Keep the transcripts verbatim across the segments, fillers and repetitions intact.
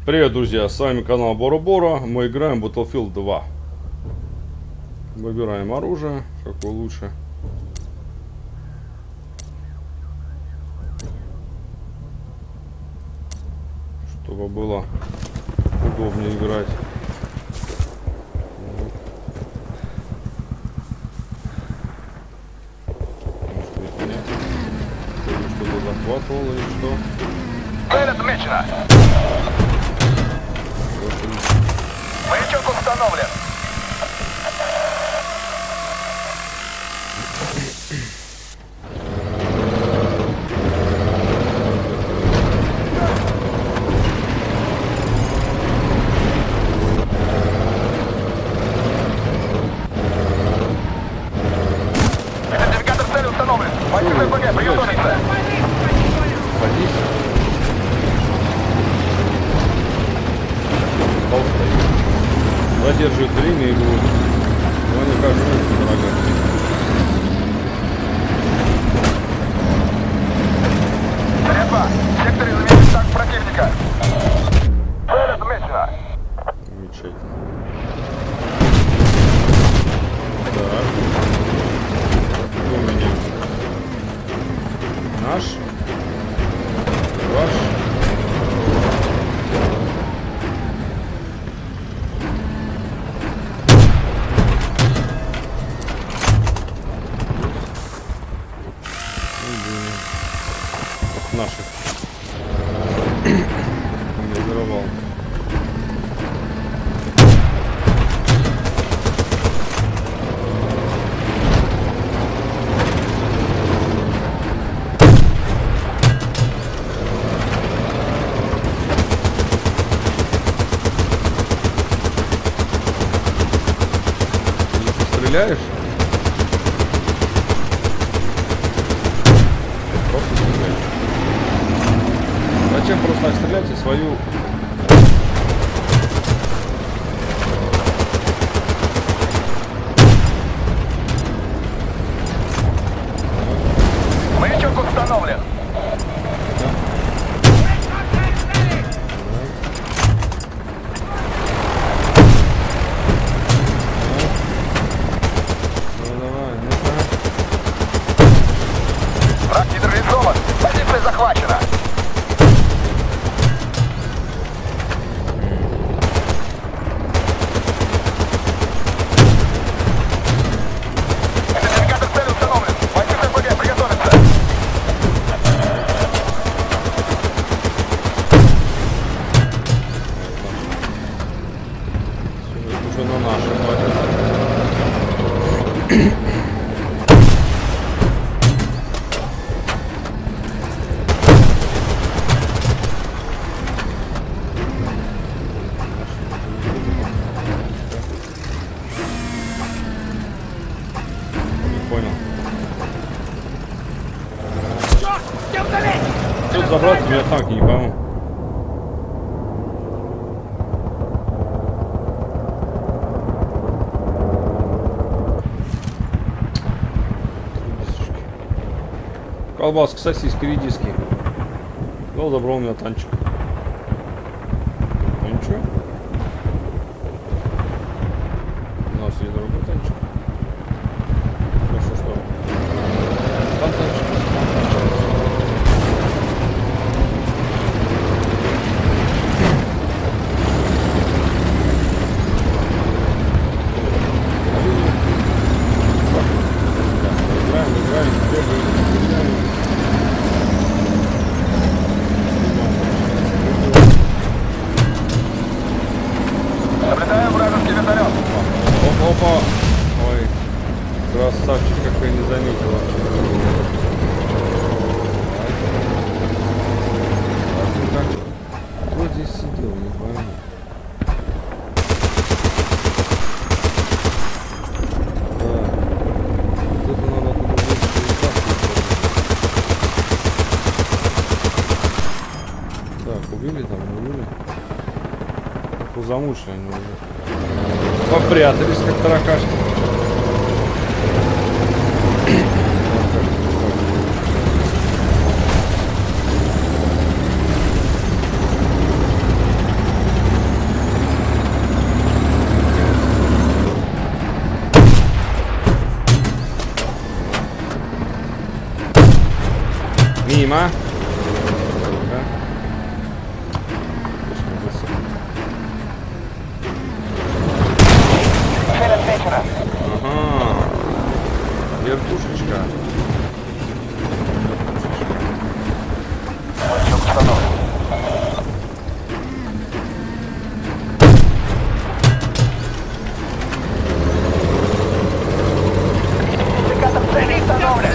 Привет, друзья, с вами канал Боро-Боро. Мы играем в Battlefield два. Выбираем оружие, какое лучше. Чтобы было удобнее играть. Может, непонятно. Что-то захватывало или что? Цель отмечена. Маячок установлен. Идентификатор цели установлен. Мастер РПГ, приготовиться. Садись. Задерживает время игру. Но не кажется, дорогая. Средства. В секторе заметен танк противника. Цель отмечена. Замечательно. Так. Кто у меня? Наш? Ваш? Наших не взорвал. Ты стреляешь? Просто стреляешь. Зачем просто так стрелять и свою... Маячок установлен. Ну давай, ну-ка. Враг нейтрализован. Позиция захвачена. Идентификатор цели установлен. Мастер РПГ, приготовиться. Это уже на нашем хватит. Не понял. Тут забрать у меня танки, не пойму. Колбаска, сосиски, редиски. Ну, забрал у меня танчик. Ну ничего. У нас есть другой танчик. Ну что, что? Там танчик. Там танчик. Играем, играем, бегаем, стреляем. Наблюдаю вражеский вертолет. Опа, опа. Ой, красавчик, как я не заметил вообще. Кто здесь сидел, не пойму. Да. Вот это надо оттуда больше вытаскивать. Так, убили там, не убили? Замучили они уже. Попрятались, как таракашки. Мимо. Цель отмечена. Ага. Вертушечка. Маячок установлен. Индикатор цели установлен.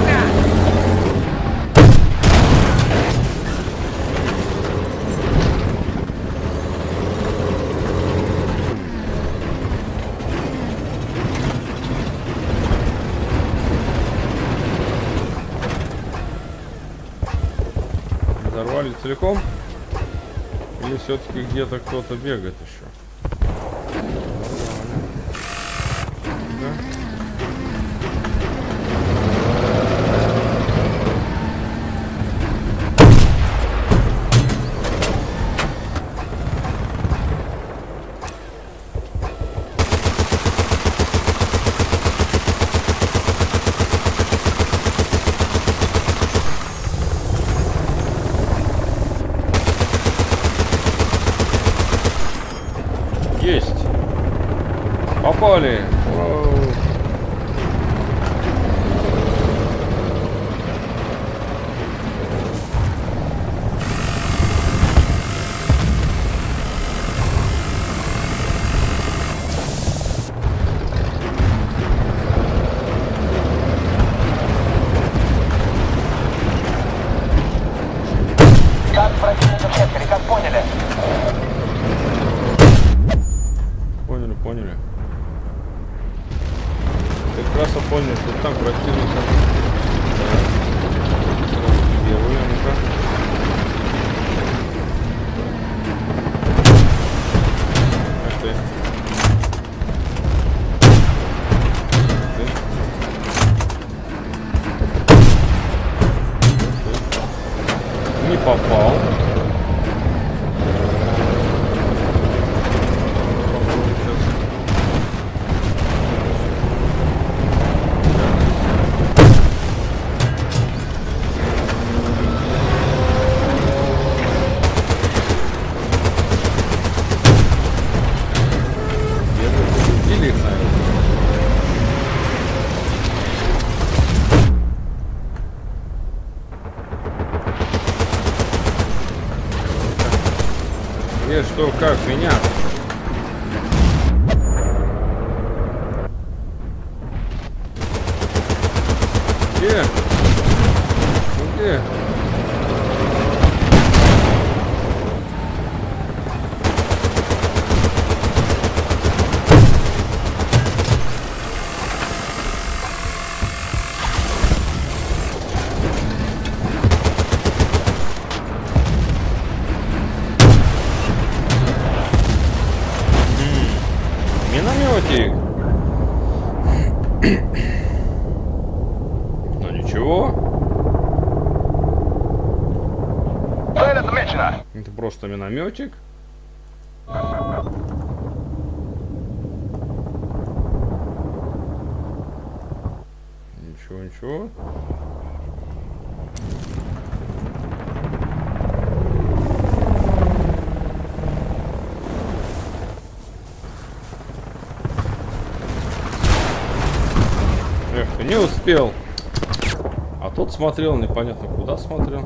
Взорвали целиком? Или все-таки где-то кто-то бегает еще? Да? Есть. Попали. Воу. Как противника в секторе, как поняли? Поняли, поняли. Прекрасно поняли, что там противника. Первый, ну-ка. Ах ты. Ты. Ты. Не попал. Где, что, как, меня? Где? Ну где? Минометик. Ну ничего. Цель отмечена. Это просто минометик. Ничего, ничего. Эх, ты не успел. А тот смотрел, непонятно куда смотрел.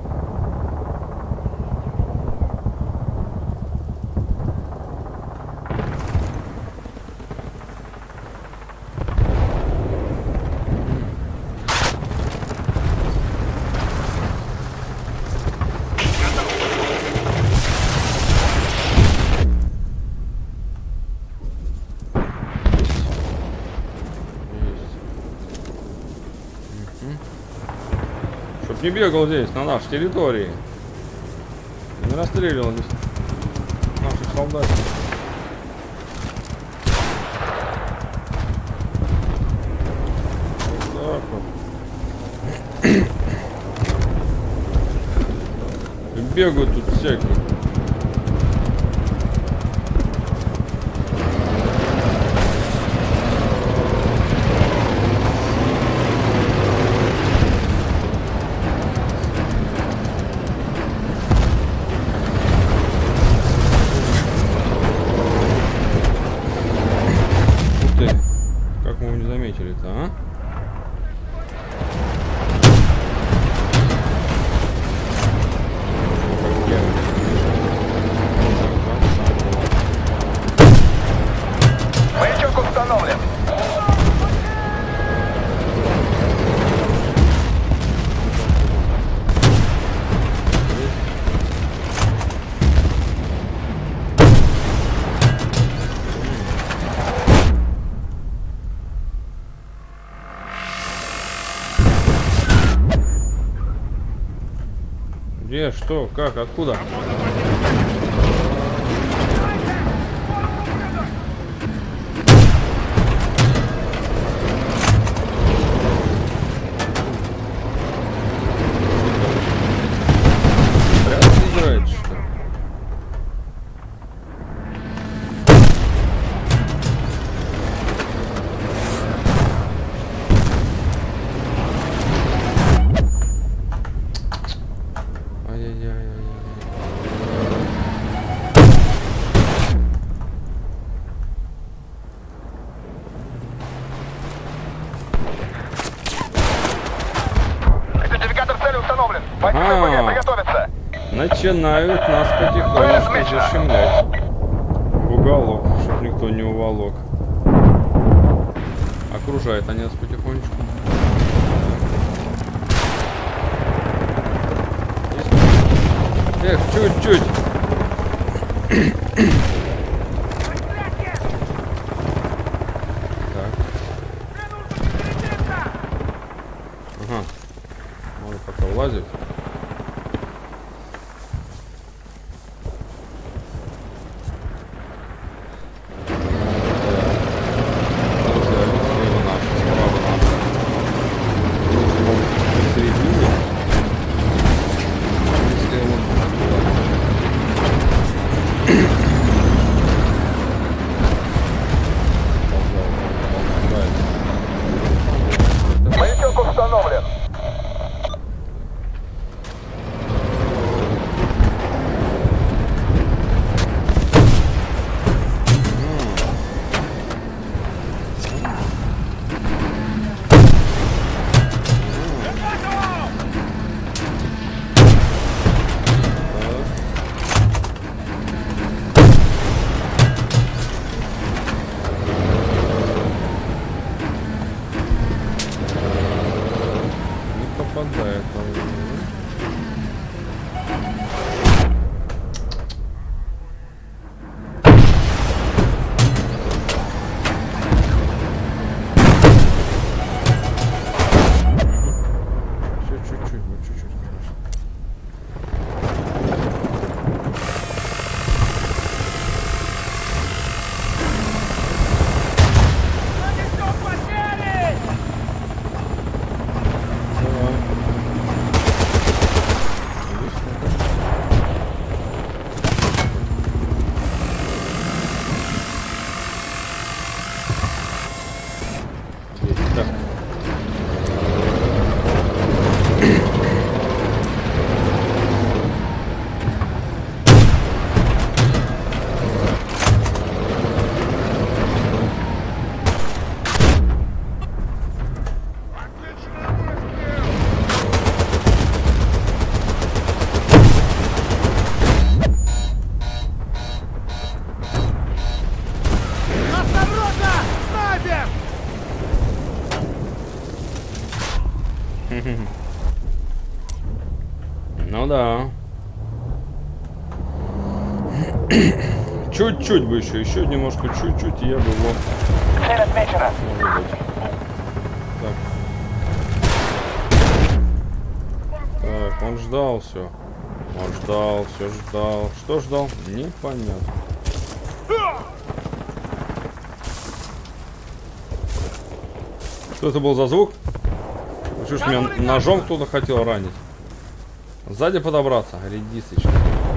Чтоб не бегал здесь, на нашей территории. Не расстреливал здесь наших солдат. Вот так вот. И бегают тут всякие. Где? Что? Как? Откуда? Начинают нас потихонечку зашимлять в уголок, чтобы никто не уволок. Окружают они нас потихонечку. Эх, чуть-чуть. Так. Ага. Можно пока влазить. Ну да. Чуть-чуть бы еще, еще немножко, чуть-чуть, и я бы его... Цель отмечена. Может быть. Так. Так, он ждал все. Он ждал, все ждал. Что ждал? Непонятно. Что это был за звук? Чушь, меня ножом кто-то хотел ранить. Сзади подобраться. Редисочка.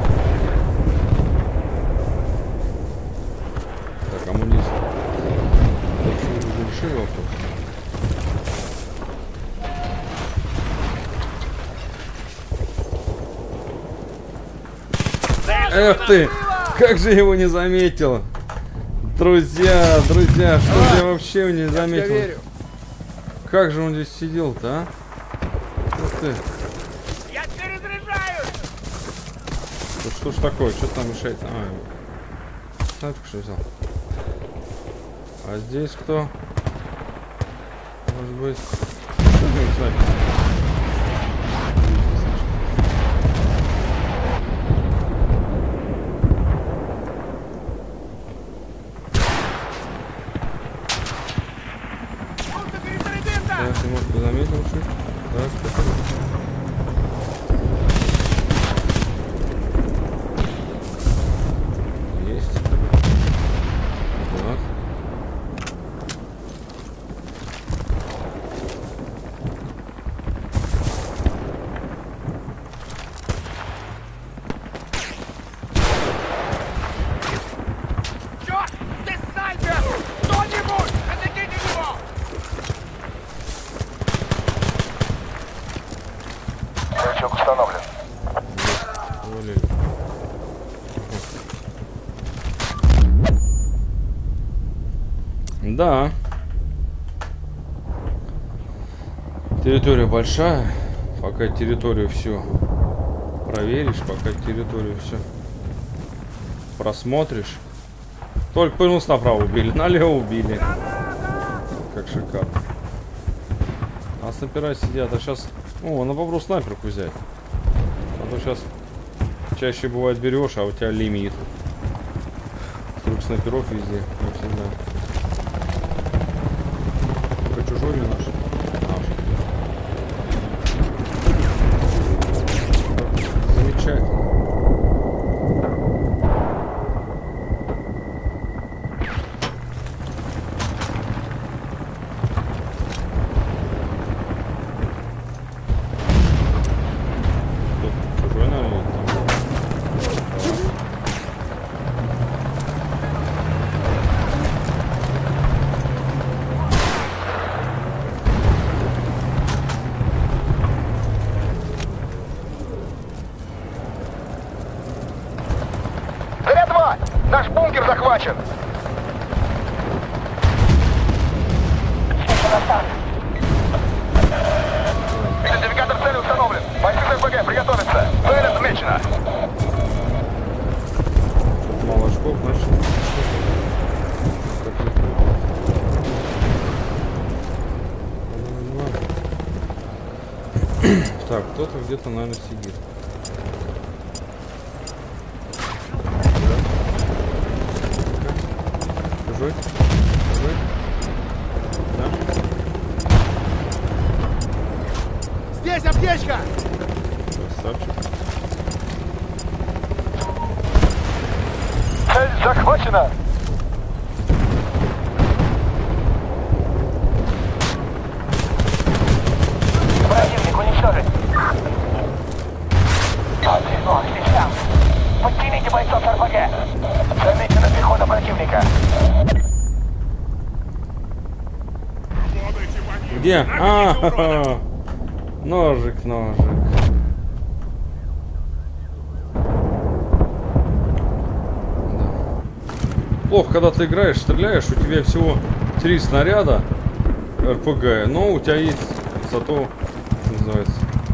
Так, амуниция. Решил вопрос. Эх ты! Как же его не заметил! Друзья, друзья, что же я вообще не заметил? Как же он здесь сидел-то, а? Ух ты! Я перезаряжаюсь! Что, что ж такое? Что там мешает? А, снайперку что взял? А здесь кто? Может быть... Что здесь снайпер? Так, немножко заметил чуть. Так, так. Маячок установлен. Увалили. Да. Территория большая. Пока территорию всю проверишь, пока территорию все просмотришь. Только повернулся направо убили, налево убили. Как шикарно. А снайпера сидят, а сейчас... О, надо попробовать снайперку взять. А то сейчас чаще бывает берешь, а у тебя лимит. Столько снайперов везде, как всегда. Только чужой не наш. Наш. Замечательно. Наш бункер захвачен! Идентификатор цели установлен. Бойцы с СПГ приготовиться. Цель отмечена. Мало очков, значит. Так, кто-то где-то, наверное, сидит. Чужой? Чужой? Да? Здесь аптечка! Красавчик. Цель захвачена! Противник уничтожить! Отлично! Подтяните бойцов эр пэ гэ! Замечена пехота противника! Где? А, ха -ха. Ножик, ножик. Да. Плохо, когда ты играешь, стреляешь, у тебя всего три снаряда эр пэ гэ, но у тебя есть зато, что называется,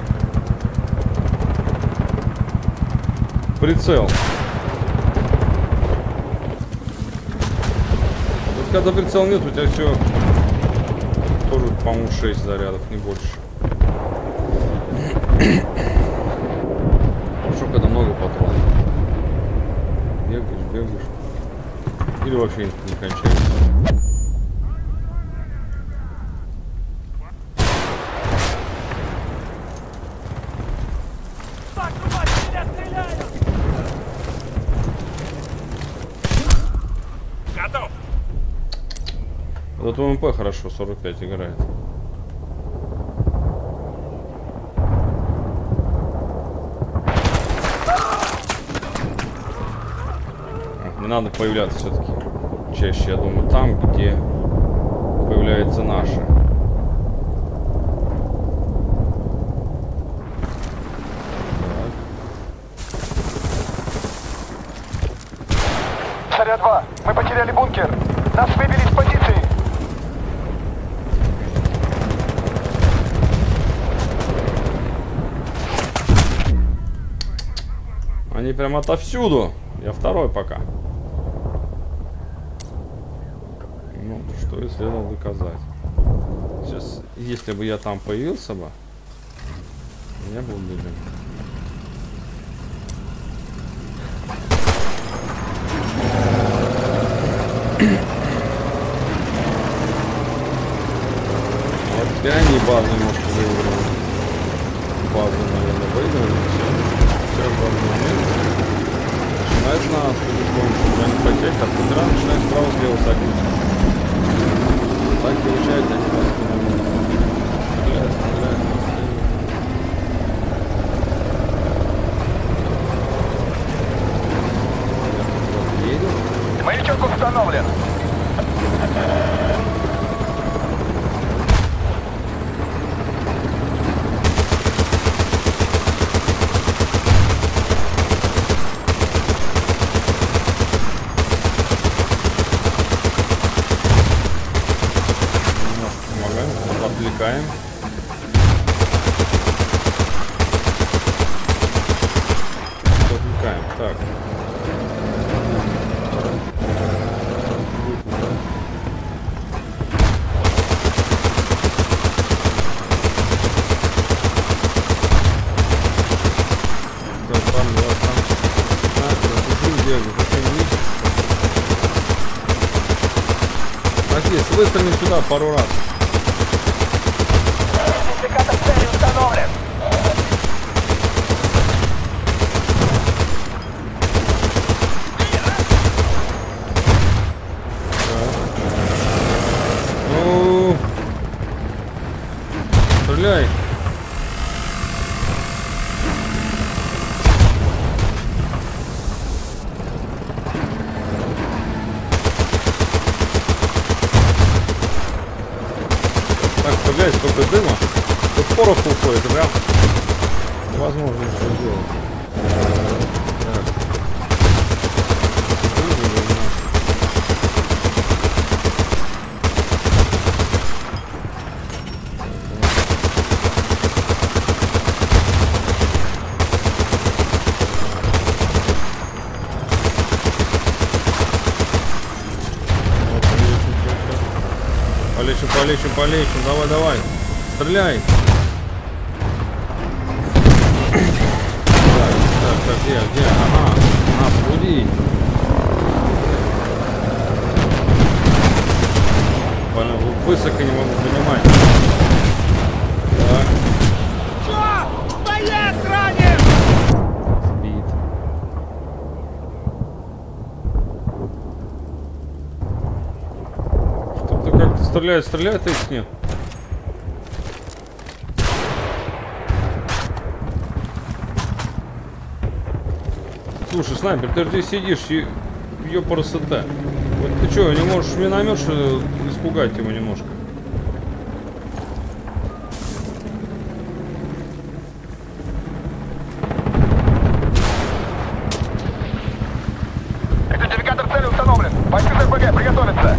прицел. Вот когда прицел нет, у тебя все тоже, по-моему, шесть зарядов, не больше. Хорошо, когда много патронов. Бегаешь, бегаешь. Или вообще не кончается. Готов! Вот эм пэ хорошо, сорок пять играет. Не надо появляться все-таки чаще, я думаю, там, где появляются наши. Царя два, мы потеряли бункер. Нас выбили с позиции. Они прям отовсюду. Я второй пока. Ну, что и следовало доказать. Сейчас, если бы я там появился бы, меня бы убили. Вот теперь они базу немножко выиграли. Базу, наверное, выиграли. Сейчас, сейчас базу момент. Начинает нас потихоньку, они потек, а центра начинает справа-слева садиться. Так получается, они нас кинули. Стреляют, стреляют, стреляют. Едем. Маячок установлен. где? Зачем не видишь? Здесь выстрелим сюда пару раз. Индикатор цели установлен. Ну, стреляй. Блять, сколько дыма, тут порох уходит, прям невозможно ничего сделать. Так. Полечим, полечим, полечим, давай, давай, стреляй. Так, так, так, где, где, ага, нас буди. Больно, высоко не могу понимать. Так. Что? Стоять, ранен! Сбит. Что-то как-то стреляет, стреляет, их нет. Слушай, снайпер, ты здесь сидишь, и ёпарасота. Вот ты что, не можешь миномет, что ли, испугать его немножко? Идентификатор цели установлен. Бойцы РПГ, приготовиться.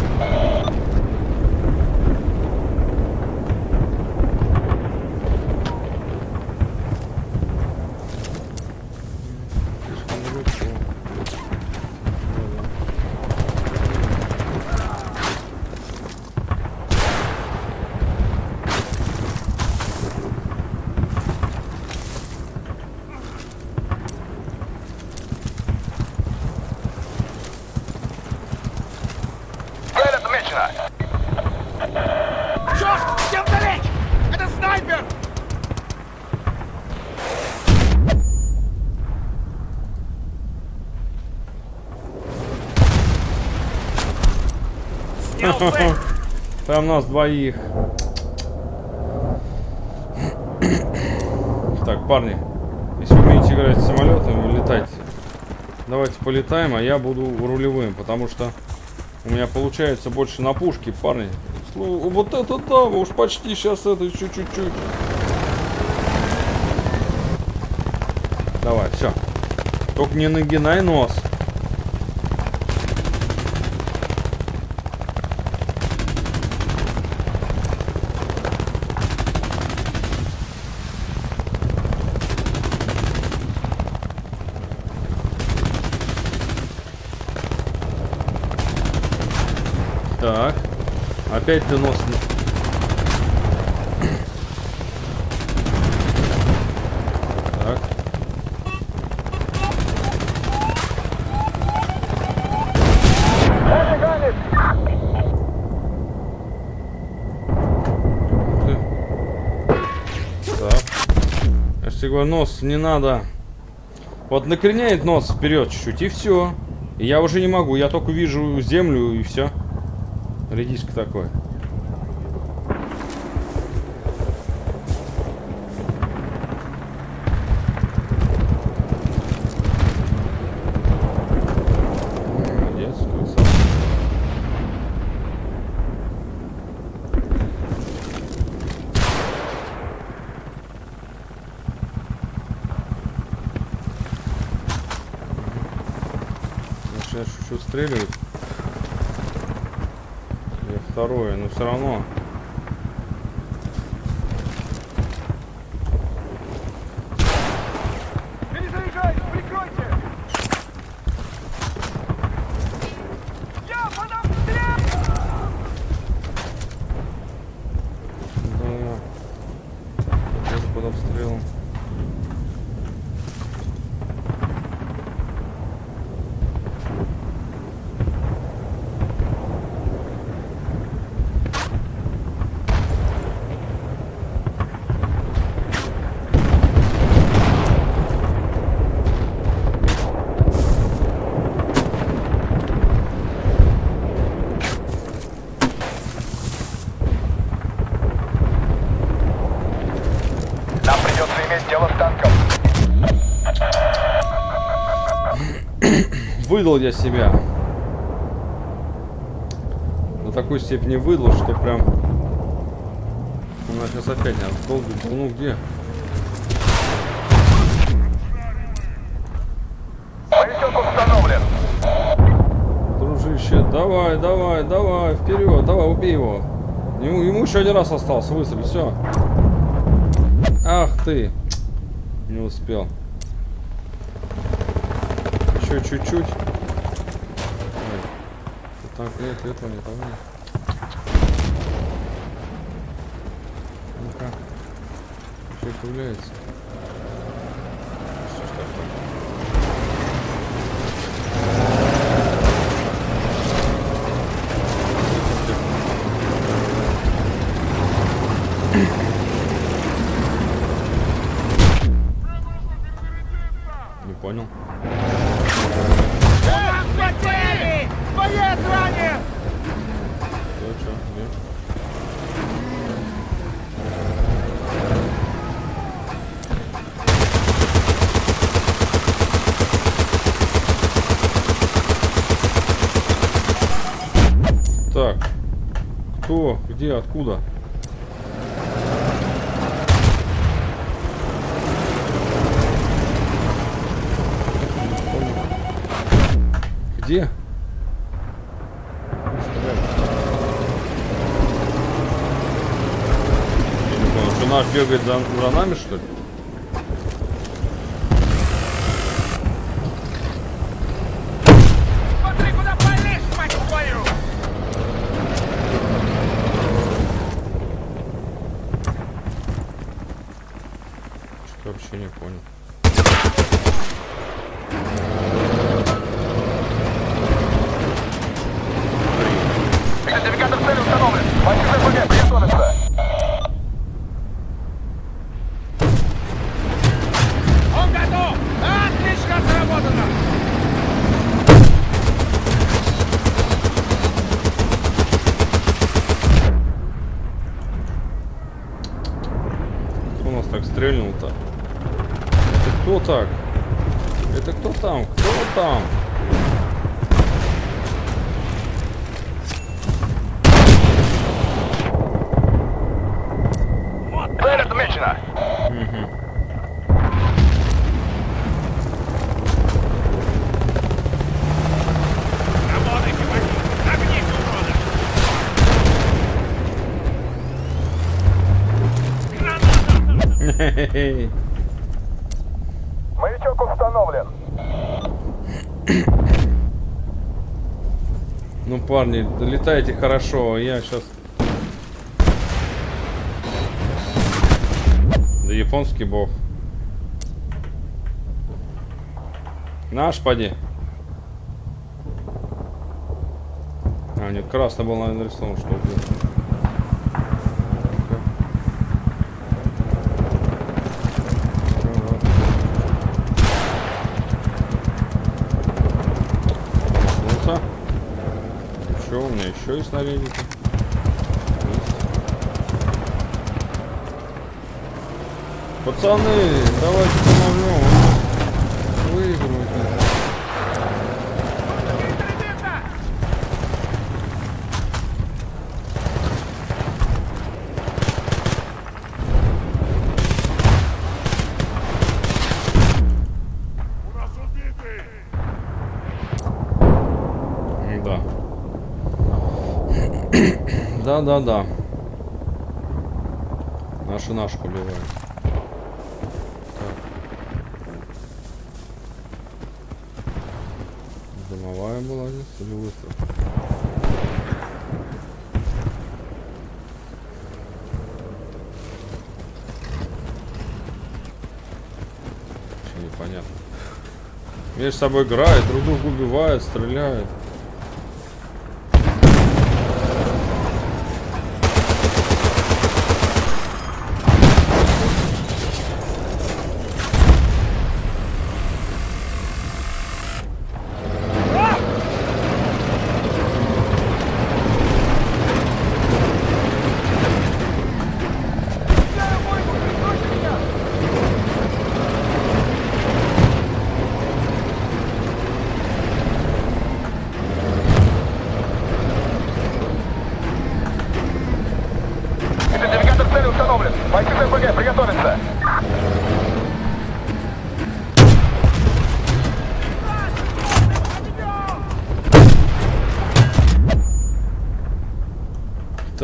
Цель отмечена. Черт, всем далечь! Это снайпер! Снял цель! Там нас двоих. Так, парни, если вы умеете играть с самолетами, летайте. Давайте полетаем, а я буду рулевым, потому что у меня получается больше на пушке, парни. Слу- Вот это да, вы уж почти сейчас это еще чуть-чуть. Давай, все. Только не нагинай нос. Так. Опять ты нос. Так. Ты. Так. Я же тебе говорю, нос не надо. Вот накреняет нос вперед чуть-чуть, и все. И я уже не могу, я только вижу землю, и все. Редиска такой. Молодец, красавчик. Значит, я шучу, стреливает. Второе, но все равно. Перезаряжай, прикройте! Я под обстрелом! Да. Тоже под обстрелом. Выдал я себя. До такой степени выдал, что прям... У нас сейчас опять надо долбить. Ну где? Маячок установлен. Дружище, давай, давай, давай, вперед, давай, убей его. Ему, ему еще один раз остался выстрелить, все. Ах ты. Не успел. Еще чуть-чуть. Так, нет, этого нет, того нет. Ну-ка. Еще появляется. Что ж такое? Не понял. Боец ранен! Что, что, где? Так. Кто? Где? Откуда? Где? Что, наш бегает за, за нами, что ли? Смотри, куда палишь, мать твою! Что-то вообще не понял. Идентификатор цели установлен. Мастер ФГ, приготовиться. Он готов! Отлично сработано! Кто у нас так стрельнул-то? Это кто так? Это кто там? Кто там? Цель отмечена. Угу. Работайте, вождь! Огните урода! Хе-хе-хе. Маячок установлен. Ну, парни, летайте хорошо, я сейчас... Да японский бог. Наш, поди. А, нет, красный был, наверное, нарисован, что ли. Что у меня еще есть снарядики? Пацаны, давайте помогем. Выигрывать. Да. Да, да, да. Наши наших убивают. Дымовая была здесь или выстрел? Вообще непонятно. Между собой играют, друг друга убивают, стреляют.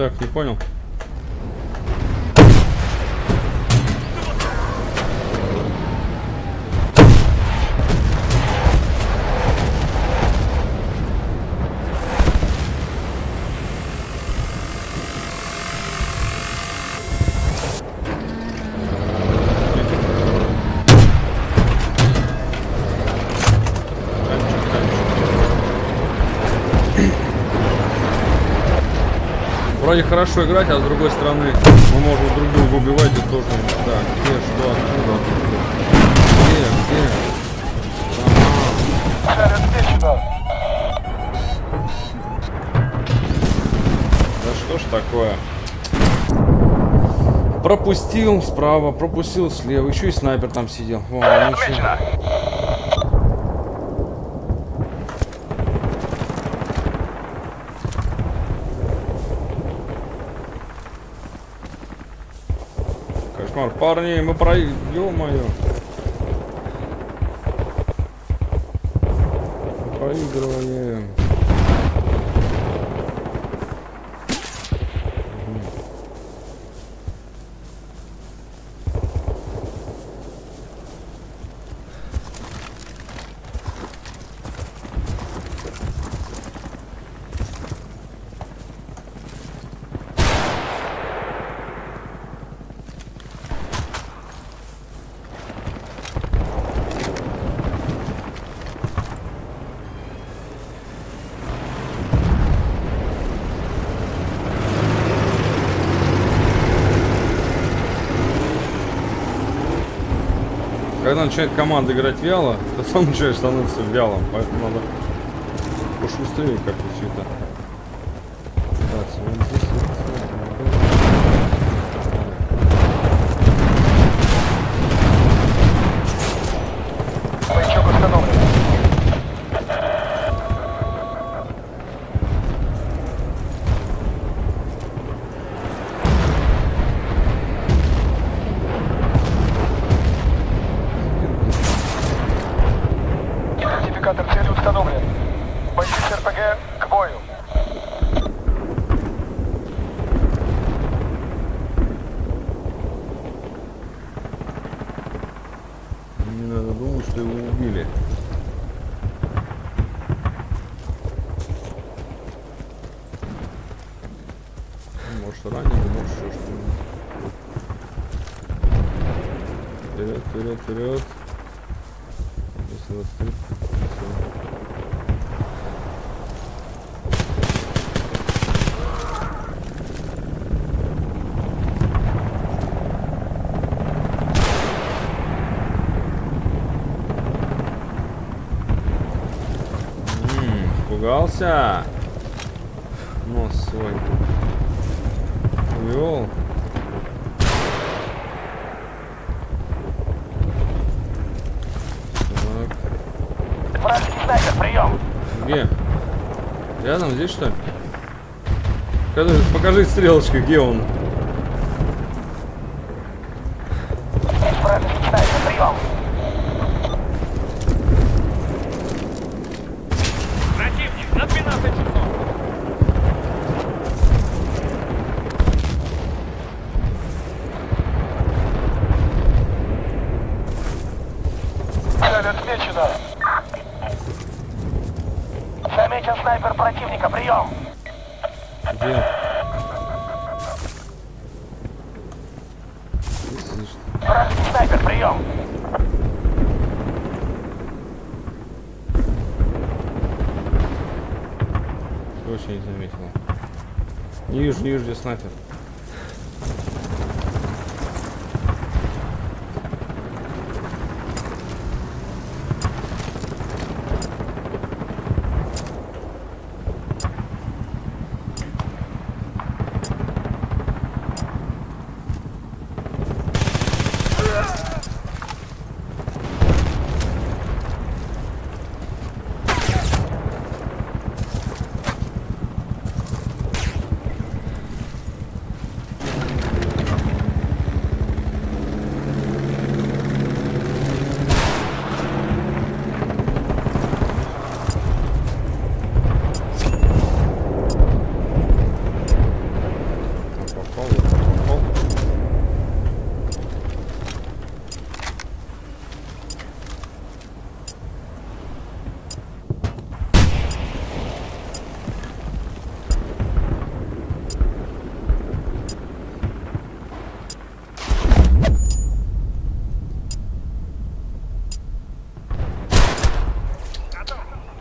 Так, не понял. Вроде хорошо играть, а с другой стороны мы можем друг друга убивать и тоже. Так, где, что, откуда, откуда? Где, где? Ага. Да что ж такое? Пропустил справа, пропустил слева. Еще и снайпер там сидел. Вон, Отмечено. Кошмар, парни, мы про... Ё-моё. Проигрываем. Когда начинает команда играть вяло, то сам начинает становиться вялым, поэтому надо пошустрее как-то все это. Вот здесь Маячок установлен. Идентификатор цели установлен. Бойцы с РПГ к бою. не надо думать, что его убили. Может раненый, может еще что-нибудь. Вперед, вперед, вперед. Если вас три, испугался. Нос свой увел. Так. Вражеский снайпер, прием. Где? Рядом здесь что ли? Покажи, покажи стрелочкой, где он. Вражеский снайпер, прием. Противник на двенадцать часов. Цель отмечена. Замечен снайпер противника, прием. Где? Слышишь? Вражеский снайпер, прием. Точно не заметила. Не вижу, не вижу, где снайпер.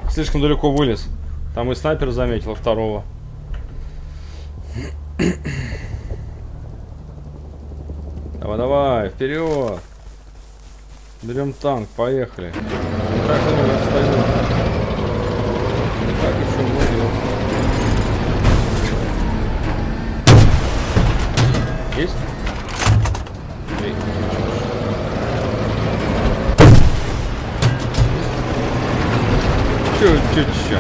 Слишком далеко вылез. Там и снайпер заметил второго. Давай, давай, вперед! Берем танк, поехали. Не так много отстаем. Не так еще много отстаем. Есть? Эй, чуть-чуть еще.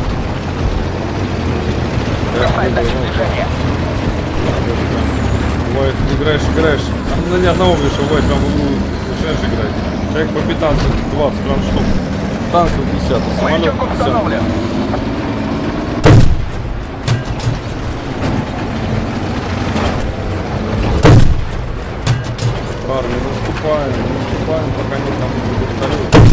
Бывает, играешь, играешь. На ни одного выше, бывает, там начинаешь играть. Человек по пятнадцать двадцать прям штук. Танк пятьдесят, а самолет пятьдесят. Парни, наступаем, наступаем, пока не там уже вертолет.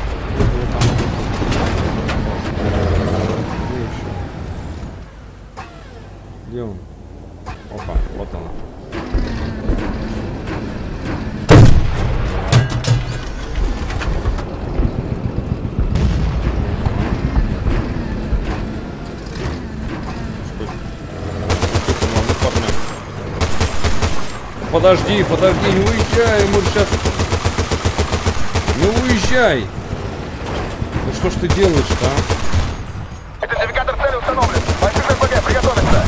Где он? Опа, вот она. Подожди, подожди, не уезжай, мы сейчас... Не уезжай! Ну что ж ты делаешь-то, а? Идентификатор цели установлен. Больших РПГ, приготовиться.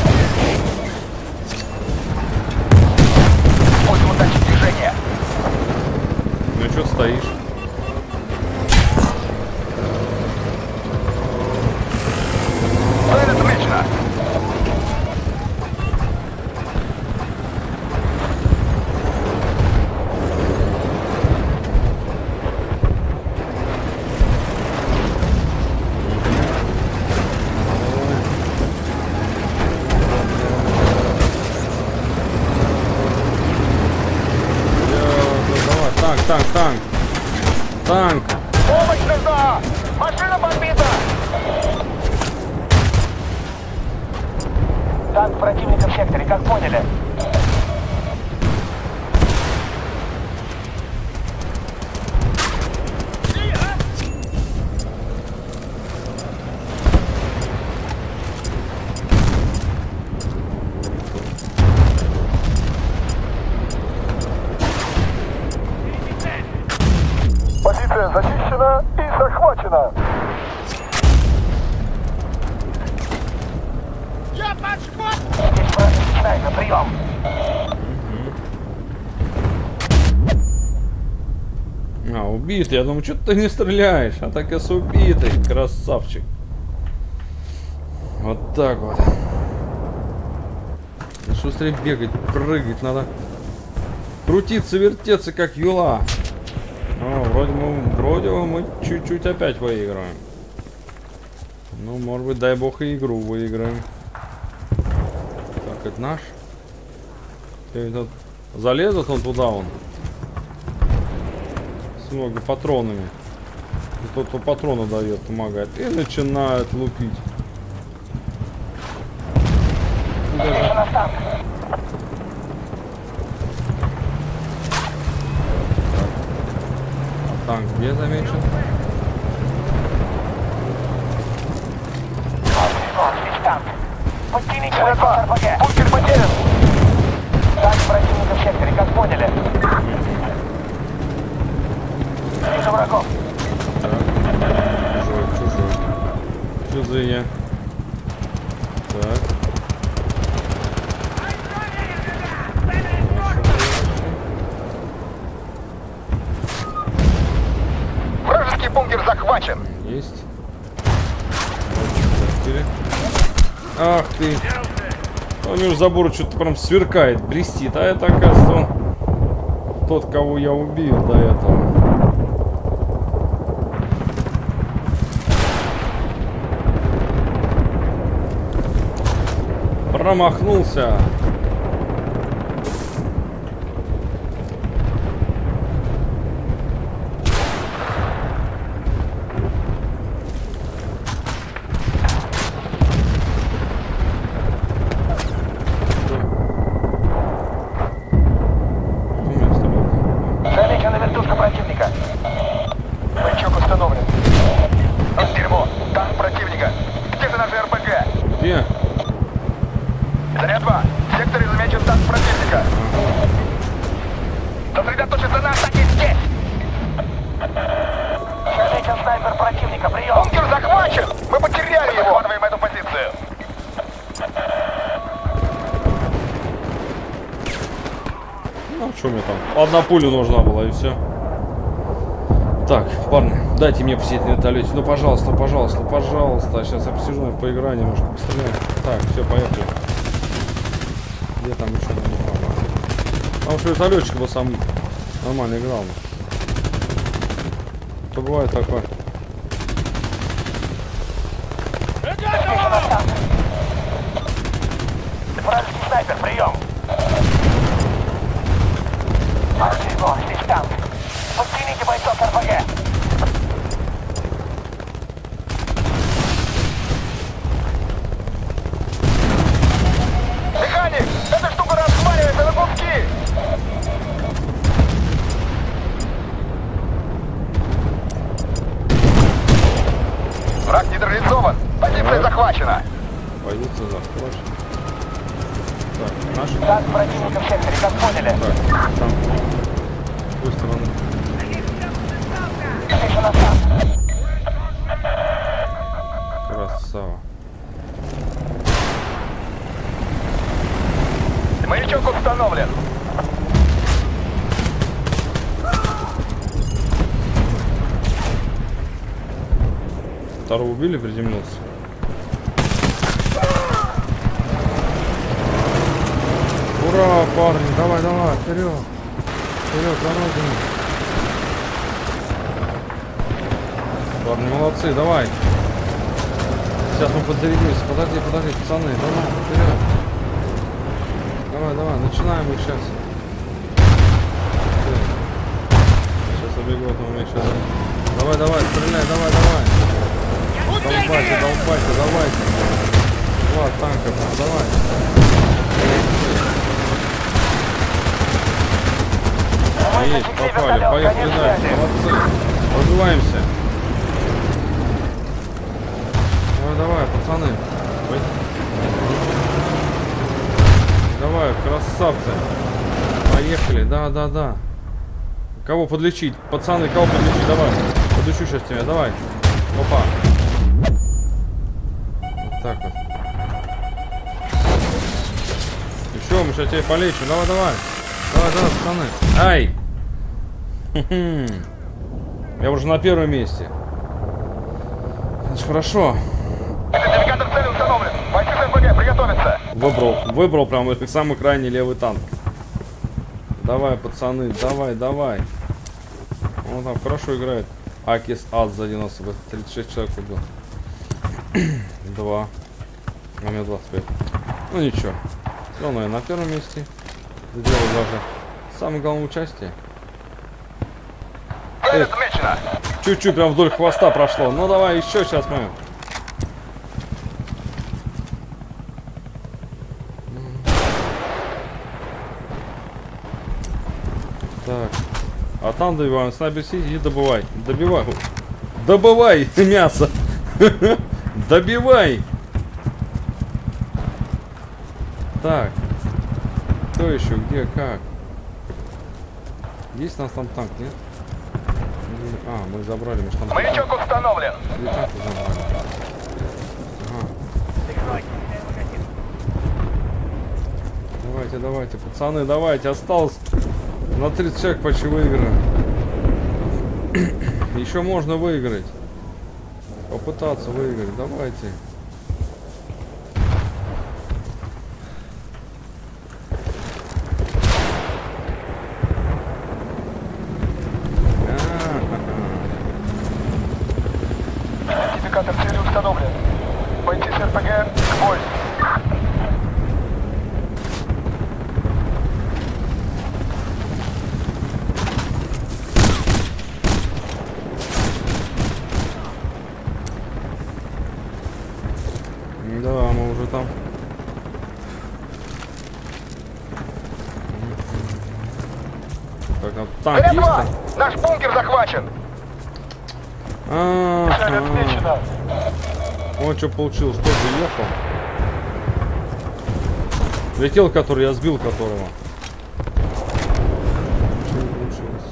Используем датчик движения. Ну что стоишь? Цель отмечена. Танк, танк! Танк! Помощь нужна! Машина подбита! Танк противника в секторе, как поняли? Позиция зачищена и захвачена. Я подшпот! Здесь враг начинается прием. А, убитый. Я думаю, что ты не стреляешь? А так и с убитый. Красавчик. Вот так вот. Шустрее бегать, прыгать надо. Крутиться, вертеться, как юла. О, вроде мы, вроде мы чуть-чуть опять выиграем. Ну, может быть, дай бог и игру выиграем. Так, это наш. Этот... Залезет он туда, он. С много патронами. И тот, кто патроны дает, помогает. И начинает лупить. Даже... Танк где замечен? Подтяните бойцов РПГ. Бункер потерян. Танк противника в секторе, как поняли? Вижу врагов. Так. Чужой, чужой. Чужие. Так. Вражеский бункер захвачен. Есть. Ах ты. Он между забором что-то прям сверкает, блестит. А это, оказывается, он тот, кого я убил до этого. Промахнулся. Замечена вертушка противника. Маячок установлен. Вот дерьмо. Что мне там? Одна пуля нужна была и все. Так, парни, дайте мне посидеть на вертолете. Ну, пожалуйста, пожалуйста, пожалуйста. Сейчас я посижу, поиграю немножко, постреляю. Так, все, поехали. Где там еще не могу? Потому что вертолетчик был сам нормально играл. То бывает такое. Вражеский снайпер, прием! Арсего, здесь танк. Подсоедините бойцов эр пэ гэ. Механик! Эта штука разваливается на куски! Враг нейтрализован. Позиция захвачена. Позиция захвачена. Так, наши. Танк противника в секторе, как поняли. Так, там. С какой стороны? Тише на танк. Красава. Маячок установлен. Второго убили, приземлился. Ура, парни, давай, давай, вперед. Вперед, за родину. Парни, молодцы, давай. Сейчас мы подзарядимся. Подожди, подожди, пацаны, давай, вперед. Давай, давай, начинаем их сейчас. Сейчас убегу, а то у меня сейчас... Давай, давай, стреляй, давай, давай. Долбайте, долбайте, давайте. Два танка, давай. Есть, попали, поехали дальше, молодцы. Разбиваемся. Давай, давай, пацаны. Давай, красавцы. Поехали, да, да, да. Кого подлечить? Пацаны, кого подлечить? Давай. Подлечу сейчас тебя, давай. Опа. Вот так вот. Еще, мы сейчас тебя полечим. Давай, давай. Давай, давай, пацаны. Ай! Я уже на первом месте. Это ж хорошо. Идентификатор цели установлен. Бойцы эр пэ гэ, приготовиться. Выбрал, выбрал прям самый крайний левый танк. Давай, пацаны, давай, давай. Он там хорошо играет. Акис Ад за девяносто, тридцать шесть человек убил. Два. А у меня двадцать пять. Ну ничего. Все равно я на первом месте. Сделал даже самое главное участие. Эх, чуть-чуть прям вдоль хвоста прошло. Ну давай еще сейчас мы. Так. А там добиваем. Снайпер сиди и добывай. Добивай. Добывай мясо. Добивай. Так. Кто еще? Где? Как? Есть у нас там танк, нет? А, мы забрали. Мы там... Маячок установлен. Или танк забрали. Ага. Давайте, давайте, пацаны, давайте. Осталось на тридцать человек почти выиграем. Еще можно выиграть. Попытаться выиграть. Давайте. Идентификатор цели установлен. Бойцы с эр пэ гэ к бою. Да, мы уже там. Так, а танк есть там? Наш бункер захвачен. А, Цель отмечена. он что получилось, тоже ехал. Летел, который я сбил, которого. Что не получилось?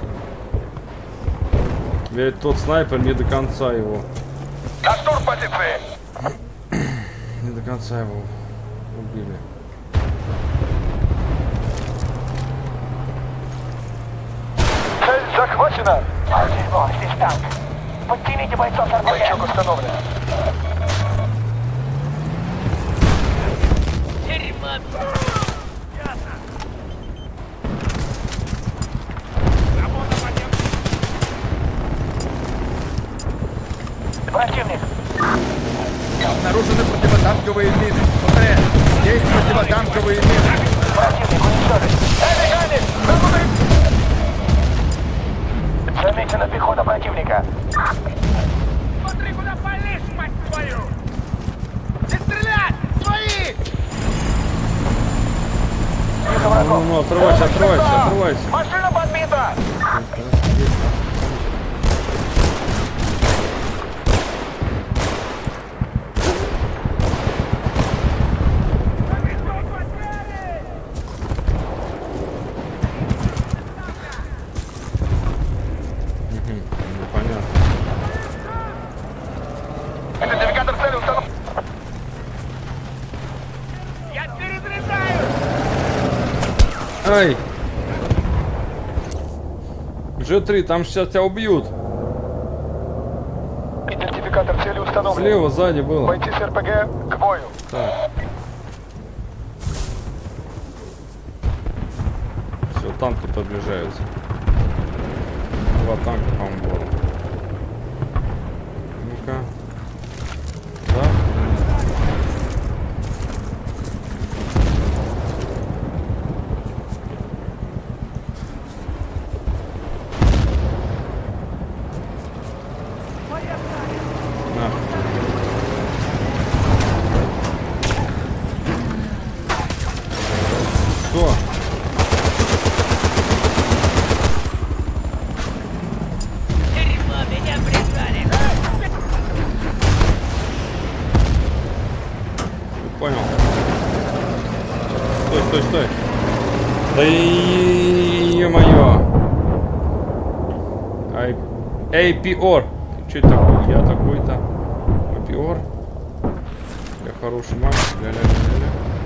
Ведь тот снайпер не до конца его. На штурм позиции. Не до конца его убили. Старшина! Альфа, здесь танк. Подтяните бойцов с эр пэ гэ. Маячок установлен. Ясно. Работа по Противник. Обнаружены противотанковые мины. Повторяю, есть противотанковые мины. Противник уничтожен. Эй, механик! Работай! Замечена пехота противника. Смотри, куда палишь, мать твою! Не стрелять! Свои! Вижу Ну, врагов. ну, отрывайся, отрывайся, отрывайся. Машина подбита! Ну, понятно. Идентификатор цели установлен. Я перезаряжаю! Ай! джи три, там сейчас тебя убьют. Идентификатор цели установлен. Слева, сзади было. Бойцы с эр пэ гэ к бою. Так. Все, танки подближаются. Два танка, по-моему, было. Ну-ка. Да? На. Что? Дерьмо, меня прижали! Понял. Стой, стой, стой. Да е-мое. Ай... Эй, пиор. Что это такое? Я такой-то. А пиор? Я хороший мальчик. Ля-ля-ля-ля-ля.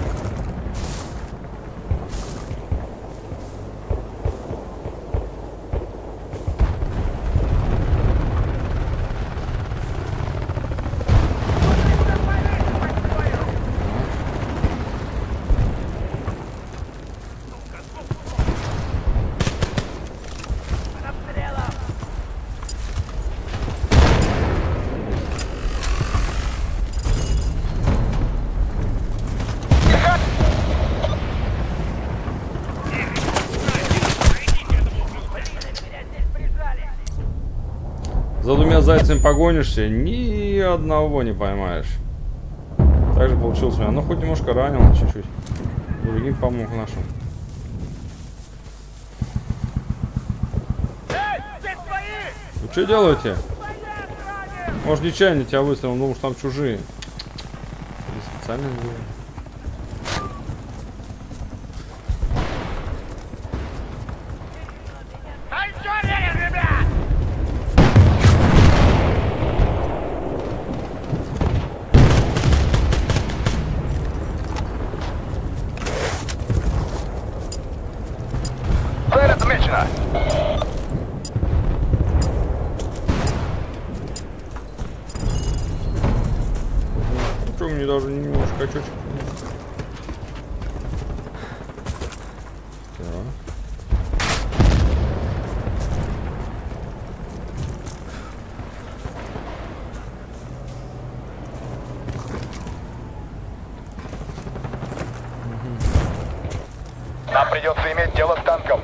За двумя зайцами погонишься, ни одного не поймаешь. Так же получилось у меня. Ну, хоть немножко ранил, чуть-чуть. Другим помог нашим. Эй, здесь свои! Вы что делаете? Свои ранен! Может, нечаянно тебя выстрелил, думал, что там чужие. Не специально сделали. Ай, что ранен, ребят? Цель отмечена. Ну, что, мне даже немножко очечек. Нам придется иметь дело с танком.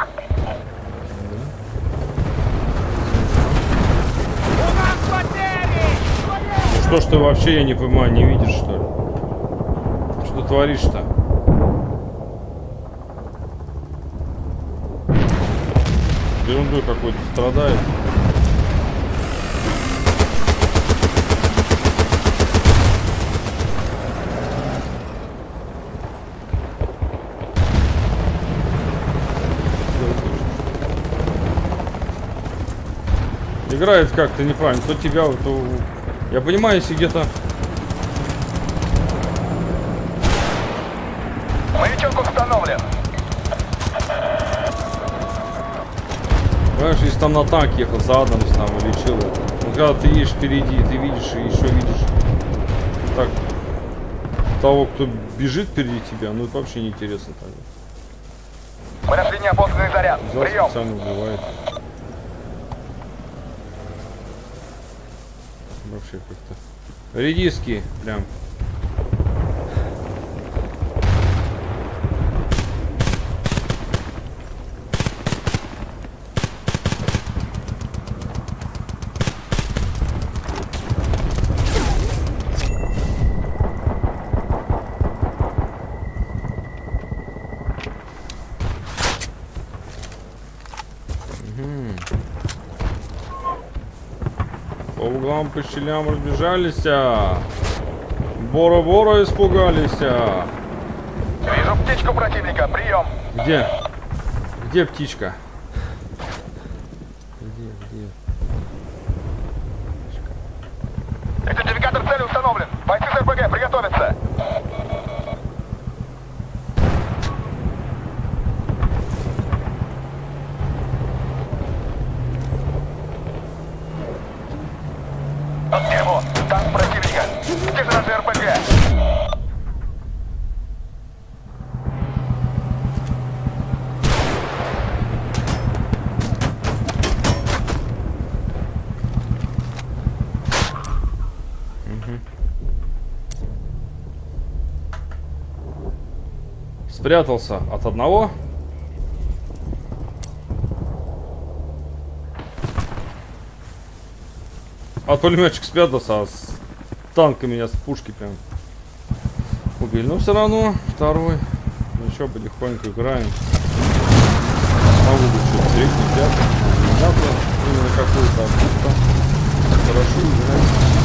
У нас потери! Что ж ты вообще, я не понимаю, не видишь, что ли? Что ты творишь-то? Ерундой какой-то страдает. Играет как-то неправильно. То тебя, то... Я понимаю, если где-то... Маячок установлен. В Понимаешь, если там на танк ехал задом там или чего. Ну, когда ты едешь впереди, ты видишь и еще видишь так того, кто бежит впереди тебя, ну это вообще неинтересно тогда. Мы нашли неопознанный заряд. Взял, Прием. специально убивает. Вообще как-то. Редиски прям. По углам, по щелям разбежались. Бора-бора испугались. Вижу птичку противника. Прием. Где? Где птичка? Где, где? Идентификатор цели установлен. Бойцы с РПГ приготовиться. Где его? Танк противника. Где же наши РПГ? Спрятался от одного. А пулеметчик спрятался, а с танка меня с пушки прям убили. Но все равно второй. Ничего, потихоньку играем. Могу быть что-то третий, пятый. Надо именно какую-то ошибку. Хорошо играть.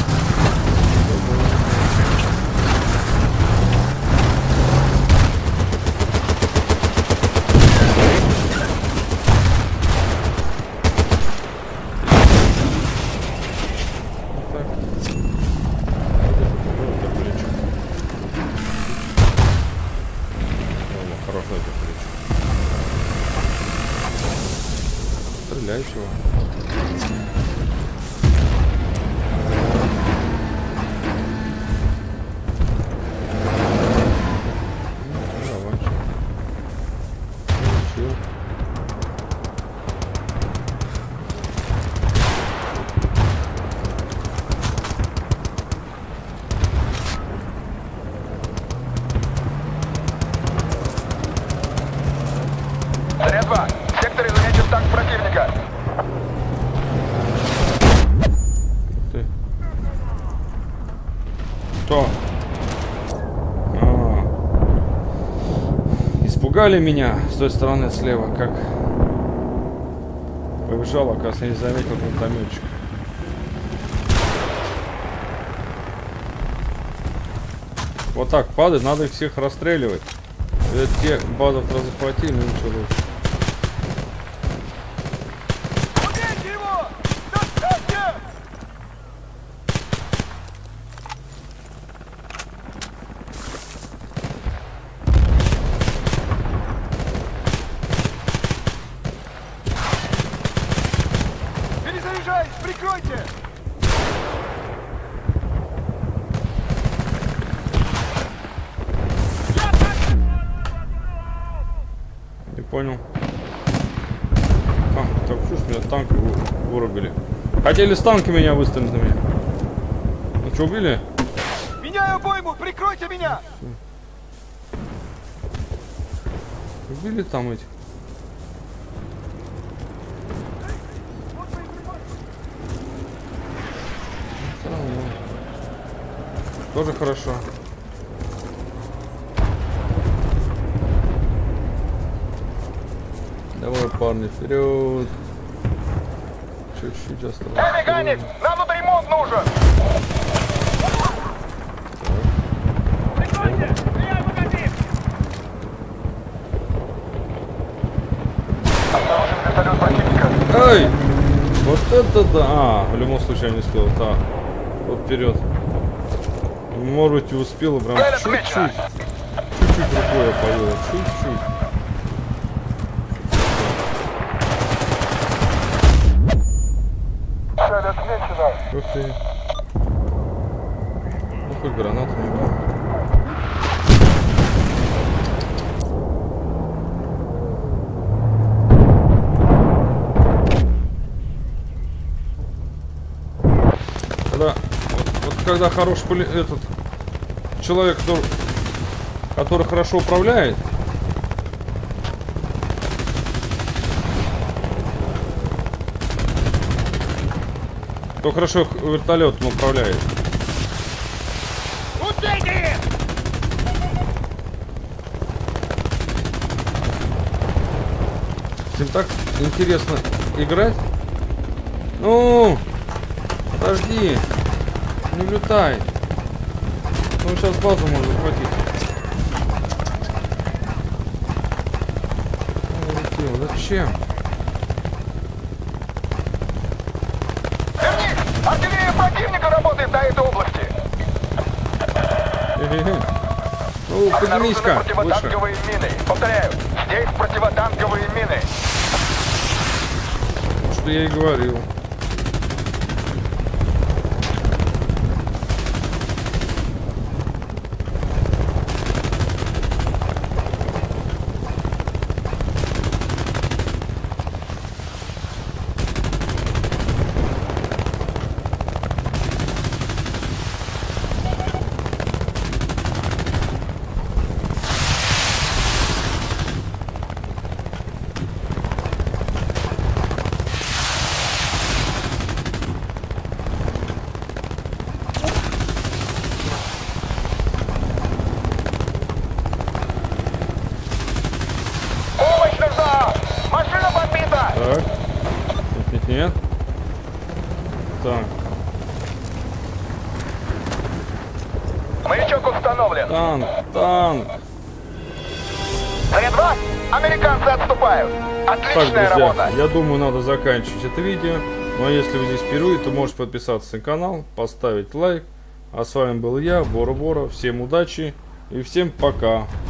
Стреляющего. Давай. Получил. Заряд два. В секторе заметен танк противника. Ты. Кто? А. Испугали меня с той стороны слева, как побежал, оказывается, не заметил гранатометчик. Вот так падает, надо их всех расстреливать. Это те базов захватили, ну ничего лучше. Убейте его! Достаньте! Перезаряжаюсь! Прикройте! Не понял. А, так чушь, меня танки вырубили. Хотели с танка меня выставить на меня. Ну что, убили? Меняю обойму! Прикройте меня! Убили там этих. Всё равно. Тоже хорошо. Давай, парни, вперед. Чуть-чуть осталось. Эй, механик! Нам тут ремонт нужен! Прикройте! Меняю магазин! Осторожен, вертолет противника. Эй! Вот это да! А, в любом случае я не успел. Так. Вот вперед. Может быть, и успел прям Цель чуть-чуть. отмечена. Чуть-чуть рукой я повел. Чуть-чуть. Ух ты. Ну хоть гранату не было. Когда, вот, вот когда хороший поли, этот человек, который, который хорошо управляет, то хорошо вертолетом управляет. Убейте их! Всем так интересно играть. Ну, подожди, не улетай. Ну сейчас базу можно захватить. Улетел. Зачем? Вернись! Артиллерия противника работает на этой области. Э-э-э. Ну, поднимись-ка выше. Противотанковые мины. Повторяю, здесь противотанковые мины. Что я и говорил. Помощь нужна! Машина подбита! Так. Нет, нет, нет. Так. Маячок установлен. Танк, танк. Заряд два. Американцы отступают. Так, Отличная друзья, работа. я думаю, надо заканчивать это видео. Ну а если вы здесь впервые, то можете подписаться на канал, поставить лайк. А с вами был я, Бора Бора. Всем удачи и всем пока.